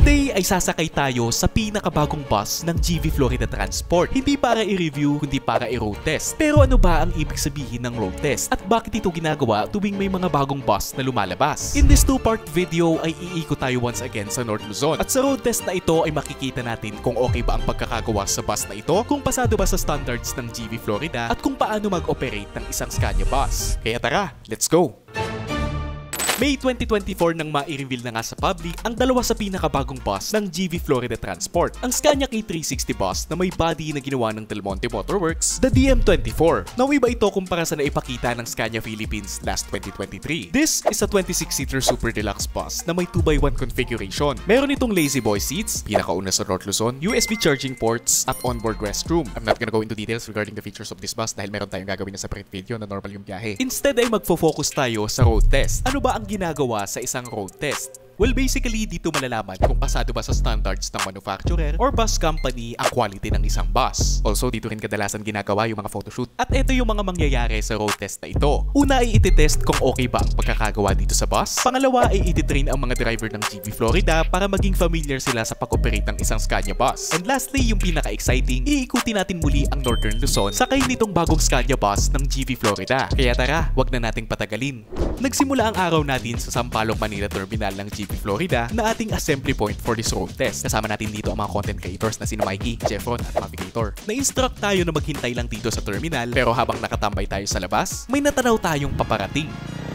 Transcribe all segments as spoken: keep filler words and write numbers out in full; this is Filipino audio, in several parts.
Today ay sasakay tayo sa pinakabagong bus ng G V Florida Transport. Hindi para i-review, kundi para i-road test. Pero ano ba ang ibig sabihin ng road test? At bakit ito ginagawa tuwing may mga bagong bus na lumalabas? In this two-part video ay iikot tayo once again sa North Luzon. At sa road test na ito ay makikita natin kung okay ba ang pagkakagawa sa bus na ito, kung pasado ba sa standards ng G V Florida, at kung paano mag-operate ng isang Scania bus. Kaya tara, let's go! May twenty twenty-four nang ma-i-reveal na nga sa public ang dalawa sa pinakabagong bus ng G V Florida Transport. Ang Scania K three sixty bus na may body na ginawa ng Del Monte Motorworks, the D M twenty-four. Now iba ito kumpara sa naipakita ng Scania Philippines last twenty twenty-three. This is a twenty-six seater super deluxe bus na may two by one configuration. Meron itong lazy boy seats, pinakauna sa North Luzon, U S B charging ports, at onboard restroom. I'm not gonna go into details regarding the features of this bus dahil meron tayong gagawin na separate video na normal yung biyahe. Instead ay magfo-focus tayo sa road test. Ano ba ang ginagawa sa isang road test? Well, basically, dito malalaman kung pasado ba sa standards ng manufacturer or bus company ang quality ng isang bus. Also, dito rin kadalasan ginagawa yung mga photoshoot. At ito yung mga mangyayari sa road test na ito. Una ay iti-test kung okay ba ang pagkakagawa dito sa bus. Pangalawa ay iti-train ang mga driver ng G V Florida para maging familiar sila sa pag-operate ng isang Scania bus. And lastly, yung pinaka-exciting, iikuti natin muli ang Northern Luzon sakay nitong bagong Scania bus ng G V Florida. Kaya tara, wag na nating patagalin. Nagsimula ang araw natin sa Sampaloc, Manila Terminal ng G V Florida na ating assembly point for this road test. Kasama natin dito ang mga content creators na sina Mikey, Jeffron at Navigator. Na-instruct tayo na maghintay lang dito sa terminal, pero habang nakatambay tayo sa labas, may natanaw tayong paparating.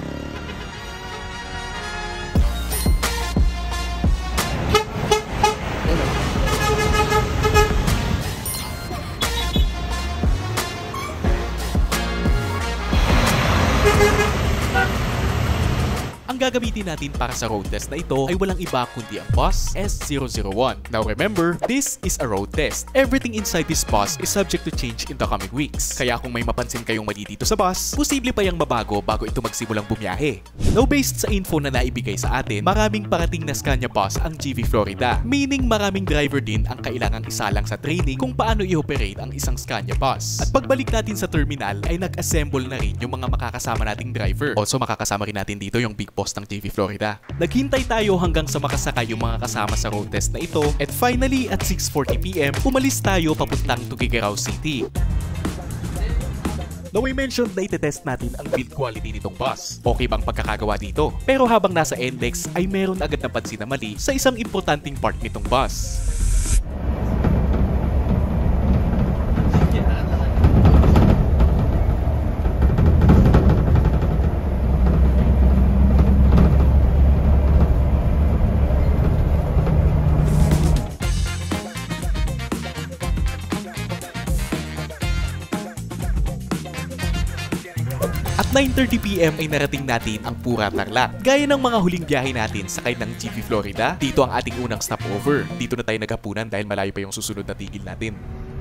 Ang gagamitin natin para sa road test na ito ay walang iba kundi ang bus S zero zero one. Now remember, this is a road test. Everything inside this bus is subject to change in the coming weeks. Kaya kung may mapansin kayong mali dito sa bus, posible pa yang mabago bago ito magsimulang bumiyahe. Now based sa info na naibigay sa atin, maraming parating na Scania bus ang G V Florida. Meaning maraming driver din ang kailangang isalang sa training kung paano i-operate ang isang Scania bus. At pagbalik natin sa terminal ay nag-assemble na rin yung mga makakasama nating driver. Also makakasama rin natin dito yung big boss ng G V Florida. Naghintay tayo hanggang sa makasakay yung mga kasama sa road test na ito, at finally at six forty p m umalis tayo papuntang Tuguegarao City. Now we mentioned na iti-test natin ang build quality nitong bus. Okay bang pagkakagawa dito? Pero habang nasa N D E X ay meron agad na pansin na mali sa isang importanteng part nitong bus. nine thirty p m ay narating natin ang Pura Tarlac. Gaya ng mga huling biyahe natin sakay ng G V Florida, dito ang ating unang stopover. Dito na tayo naghapunan dahil malayo pa yung susunod na tigil natin.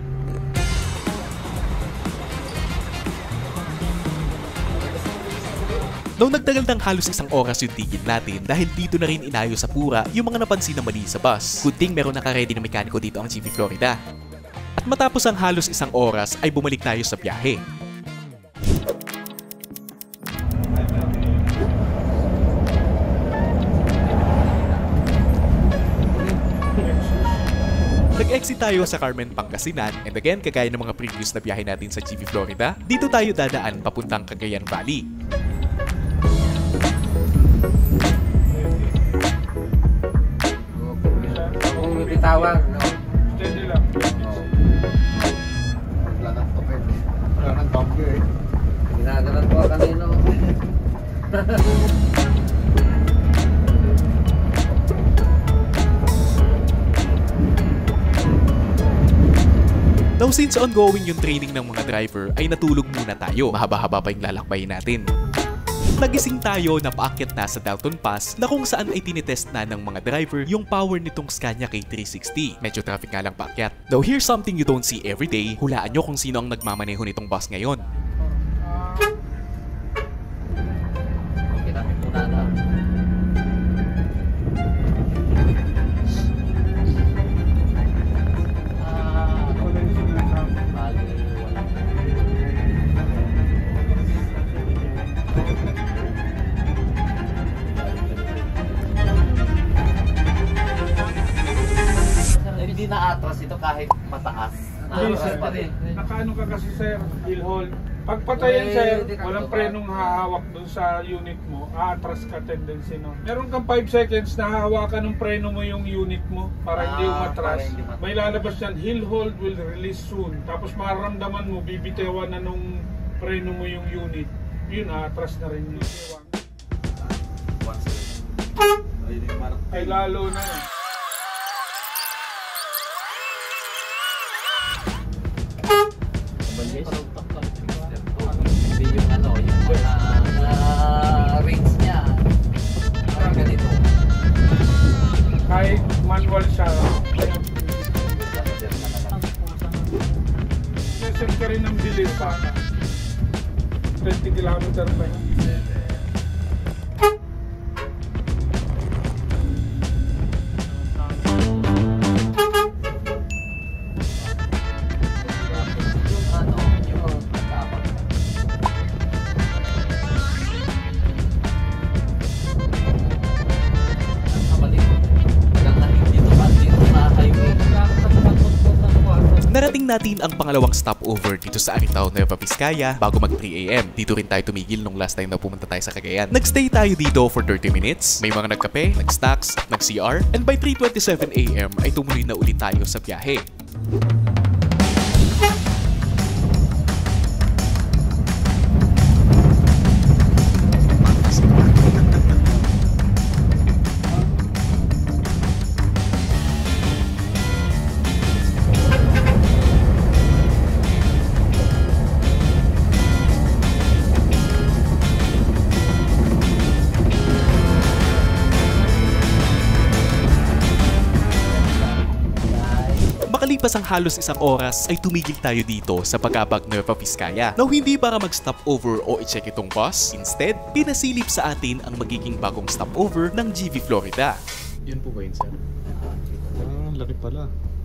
Noong nagtagal ng halos isang oras yung tigil natin dahil dito na rin inayos sa Pura yung mga napansin na mali sa bus. Good thing meron naka-ready na mekaniko dito ang G V Florida. At matapos ang halos isang oras ay bumalik tayo sa biyahe. Nag-exit tayo sa Carmen, Pangasinan, and again, kagaya ng mga previous na biyahe natin sa G V Florida, dito tayo dadaan papuntang Cagayan Valley. Kung bitawan, no? Steady lang. Wala nang topet. Wala nang bagyo eh. Ginagalan ko kanino. Now since ongoing yung training ng mga driver ay natulog muna tayo. Mahaba-haba pa yung lalakbayin natin. Nagising tayo na paakyat na sa Dalton Pass na kung saan ay tinitest na ng mga driver yung power nitong Scania K three sixty. Medyo traffic nga lang paakyat. Now here's something you don't see every day. Hulaan nyo kung sino ang nagmamaneho nitong bus ngayon. Okay, tapos muna na. naatras ito kahit mataas. Hindi, Naatras sir. pa rin. Nakaano ka kasi sir, hill hold. Pag patayan sir, walang prenong hahawak dun sa unit mo, aatras ka tendency nun. Meron kang five seconds na hahawakan ng preno mo yung unit mo para hindi Ah, umatras. para hindi umatras. May lalabas yan, hill hold will release soon. Tapos mararamdaman mo, bibitewan na nung preno mo yung unit. Yun, aatras na rin yun. Ay lalo na yun. Hindi yung ano, yung mga uh, range niya. Parang ganito. Kahit manual siya, set ka rin ng bilis pa. twenty kilometer pa yun. Yung ano, yung dapat. Narating natin ang pangalawang stopover dito sa Aritao, Nueva Vizcaya bago mag three A M. Dito rin tayo tumigil nung last time na pumunta tayo sa Cagayan. Nagstay tayo dito for thirty minutes, may mga nagkape, nag-stocks, nag-C R, and by three twenty-seven A M ay tumuloy na ulit tayo sa biyahe. Makalipas ang halos isang oras ay tumigil tayo dito sa Pagabag, Nueva Vizcaya. Now hindi para mag-stopover o i-check itong bus, instead, pinasilip sa atin ang magiging bagong stopover ng G V Florida. Yun po ba yun, sir? Ah, laki pala.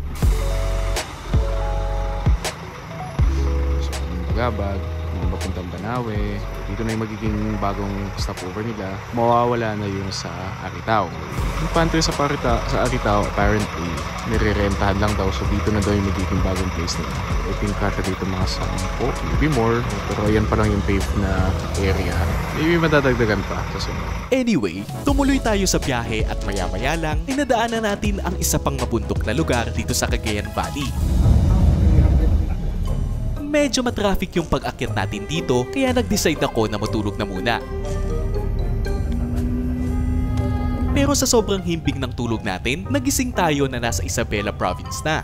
So, yung Pagabag, yung papuntang Banawe, dito na yung magiging bagong stopover nila. Mawawala na yun sa Aritao. Yung pantry sa, Parita, sa Aritao, apparently, nire-rentahan lang daw. So, dito na daw yung magiging bagong place nila. I think kata dito mga sampo, maybe more. Pero yan pa lang yung paved na area. Maybe madadagdagan pa sa sunod. Anyway, tumuloy tayo sa biyahe at maya-maya lang, inadaanan natin ang isa pang mabundok na lugar dito sa Cagayan Valley. Medyo matraffic yung pag-akyat natin dito, kaya nag-decide ako na matulog na muna. Pero sa sobrang himbing ng tulog natin, nagising tayo na nasa Isabela Province na.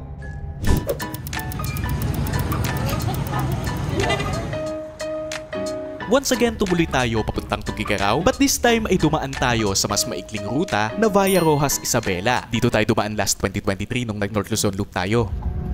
Once again, tumuloy tayo papuntang Tugigaraw, but this time ay dumaan tayo sa mas maikling ruta na via Rojas, Isabela. Dito tayo dumaan last twenty twenty-three nung nag-North Luzon Loop tayo.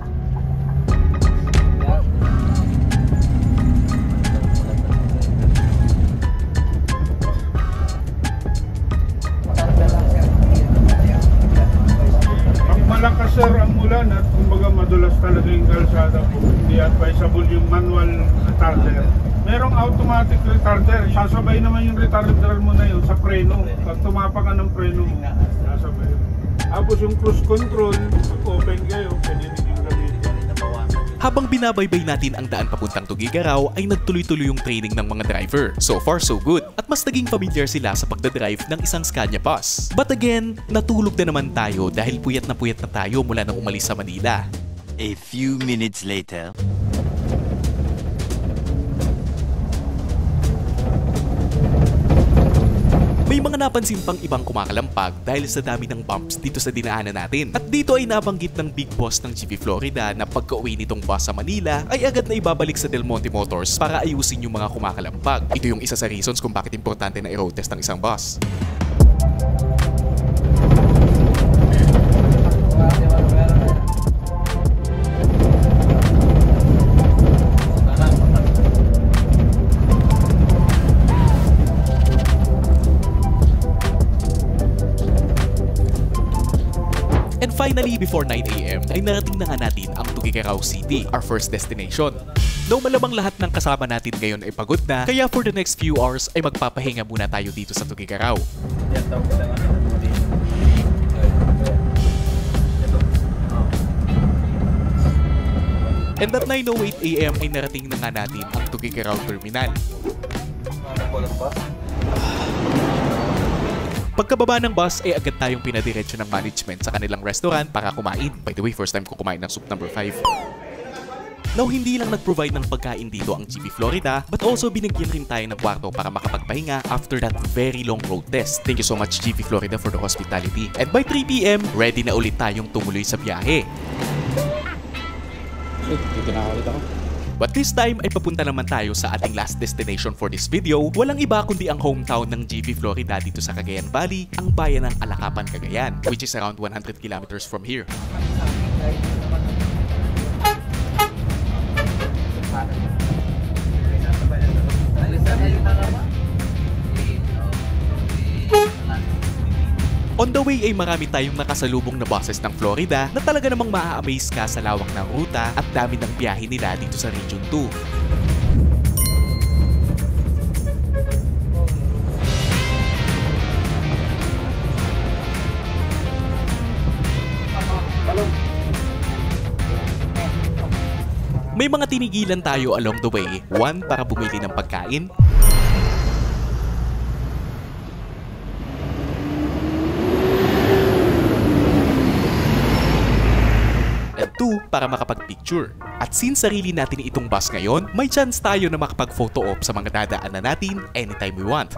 Malakas sir ang ulan at kumbaga madulas talaga yung kalsada po. Hindi advisable yung manual retarder. Merong automatic retarder, sasabay naman yung retarder mo na yun sa preno. Pag tumapa ka ng preno mo, sasabay yun. Tapos yung cruise control, pag open kayo, pwede rin yung gamitin. Habang binabaybay natin ang daan papuntang Tugigaraw ay nagtuloy-tuloy yung training ng mga driver. So far so good. At mas naging familiar sila sa pagdadrive ng isang Scania bus. But again, natulog na naman tayo dahil puyat na puyat na tayo mula nang umalis sa Manila. A few minutes later. May mga napansin pang ibang kumakalampag dahil sa dami ng bumps dito sa dinaanan natin. At dito ay nabanggit ng big boss ng G V Florida na pagka-uwi nitong bus sa Manila ay agad na ibabalik sa Del Monte Motors para ayusin yung mga kumakalampag. Ito yung isa sa reasons kung bakit importante na i-road test ng isang bus. And finally, before nine A M ay narating na nga natin ang Tugigaraw City, our first destination. Though malamang lahat ng kasama natin ngayon ay pagod na, kaya for the next few hours ay magpapahinga muna tayo dito sa Tugigaraw. Yan daw kita nga. And at nine oh eight a m ay narating na nga natin ang Tugigaraw Terminal. Pagkababa ng bus ay agad tayong pinadiretso ng management sa kanilang restaurant para kumain. By the way, first time ko kumain ng soup number five. Now, hindi lang nag-provide ng pagkain dito ang G V Florida, but also binigyan rin tayo ng kwarto para makapagpahinga after that very long road test. Thank you so much G V Florida for the hospitality. And by three p m, ready na ulit tayong tumuloy sa biyahe. Dito na ulit ako. But this time ay papunta naman tayo sa ating last destination for this video. Walang iba kundi ang hometown ng G V Florida dito sa Cagayan Valley, ang bayan ng Alacapan, Cagayan, which is around one hundred kilometers from here. On the way ay marami tayong nakasalubong na buses ng Florida na talaga namang maa-amaze ka sa lawak ng ruta at dami ng biyahe nila dito sa Region two. May mga tinigilan tayo along the way, one para bumili ng pagkain, two, para makapag-picture. At since sarili natin itong bus ngayon, may chance tayo na makapag-photo op sa mga dadaanan natin anytime we want.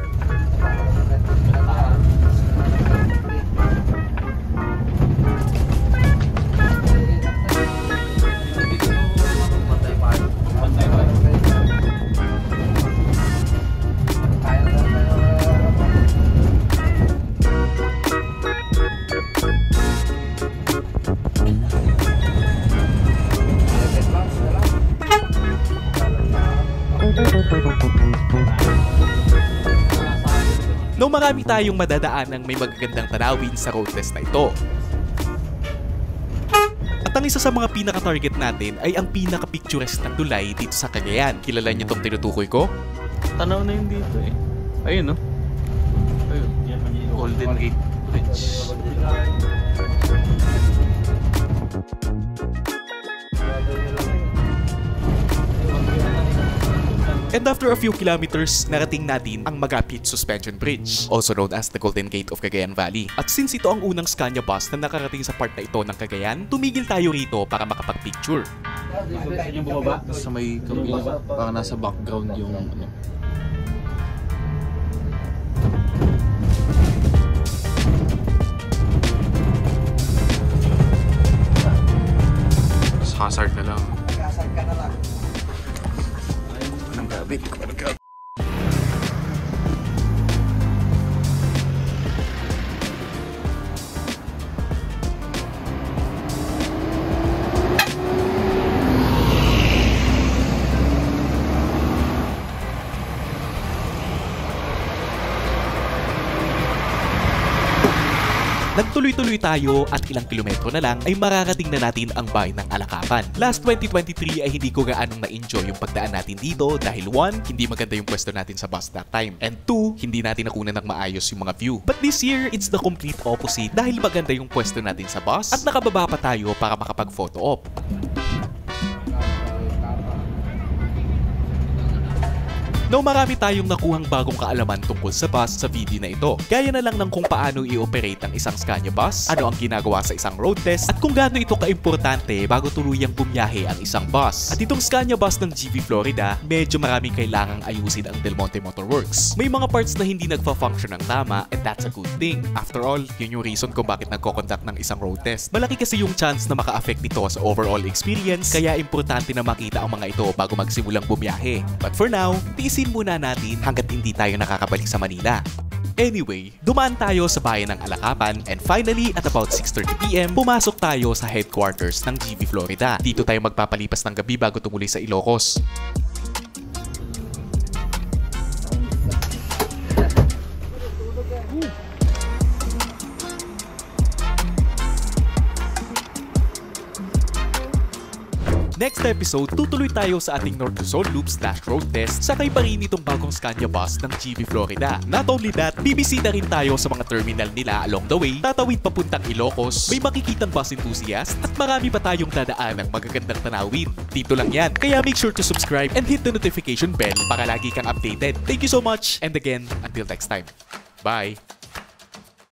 No, marami tayong madadaan ng may magagandang tanawin sa road test na ito. At ang isa sa mga pinaka-target natin ay ang pinaka-picturesque na tulay dito sa Cagayan. Kilala niyo itong tinutukoy ko? Tanaw na yun dito eh. Ayun no? Ayun. Golden Gate Bridge. And after a few kilometers, narating natin ang Magapit Suspension Bridge, also known as the Golden Gate of Cagayan Valley. At since ito ang unang Scania bus na nakarating sa part na ito ng Cagayan, tumigil tayo rito para makapag-picture. Sa may kabila, parang nasa background yung ano. Hazard na lang. Hazard ka na lang. Anong gabi? Hindi ko managabi. Nagtuloy-tuloy tayo at ilang kilometro na lang ay mararating na natin ang bayan ng Alacapan. Last twenty twenty-three ay hindi ko gaanong na-enjoy yung pagdaan natin dito dahil one, hindi maganda yung pwesto natin sa bus that time. And two, hindi natin nakunan ng maayos yung mga view. But this year, it's the complete opposite dahil maganda yung pwesto natin sa bus at nakababa pa tayo para makapag-photo op. No, marami tayong nakuhang bagong kaalaman tungkol sa bus sa video na ito. Gaya na lang ng kung paano i-operate ang isang Scania bus, ano ang ginagawa sa isang road test, at kung gaano ito kaimportante bago tuluyang bumiyahe ang isang bus. At itong Scania bus ng G V Florida, medyo maraming kailangang ayusin ang Del Monte Motor Works. May mga parts na hindi nagfa-function ng tama, and that's a good thing. After all, yun yung reason kung bakit nagko-conduct ng isang road test. Malaki kasi yung chance na maka-affect ito sa overall experience, kaya importante na makita ang mga ito bago magsimulang bumiyahe. But for now, tiisin muna natin hanggat hindi tayo nakakabalik sa Manila. Anyway, dumaan tayo sa bayan ng Alacapan and finally at about six thirty p m pumasok tayo sa headquarters ng G V Florida. Dito tayo magpapalipas ng gabi bago tumuloy sa Ilocos. Next episode, tutuloy tayo sa ating North Luzon Loop slash road test sakay pa rin itong bagong Scania bus ng G V Florida. Not only that, bibisita rin tayo sa mga terminal nila along the way, tatawid papuntang Ilocos, may makikitang bus enthusiast at marami pa tayong dadaan ng magagandang tanawin. Dito lang yan, kaya make sure to subscribe and hit the notification bell para lagi kang updated. Thank you so much, and again, until next time. Bye!